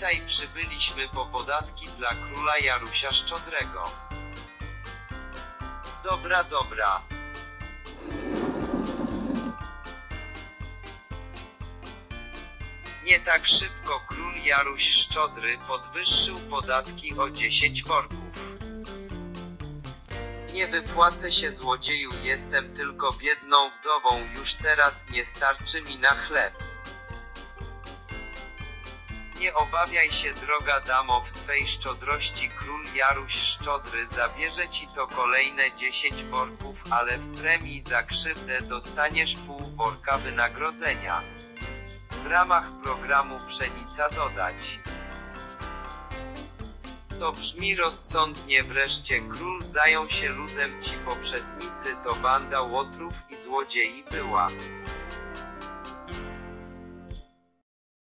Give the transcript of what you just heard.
Witaj, przybyliśmy po podatki dla króla Jarusia Szczodrego. Dobra, dobra. Nie tak szybko, król Jaruś Szczodry podwyższył podatki o 10 worków. Nie wypłacę się, złodzieju, jestem tylko biedną wdową, już teraz nie starczy mi na chleb. Nie obawiaj się, droga damo, w swej szczodrości król Jaruś Szczodry zabierze ci to kolejne 10 worków, ale w premii za krzywdę dostaniesz pół worka wynagrodzenia. W ramach programu Pszenica dodać. To brzmi rozsądnie. Wreszcie król zajął się ludem. Ci poprzednicy to banda łotrów i złodziei była.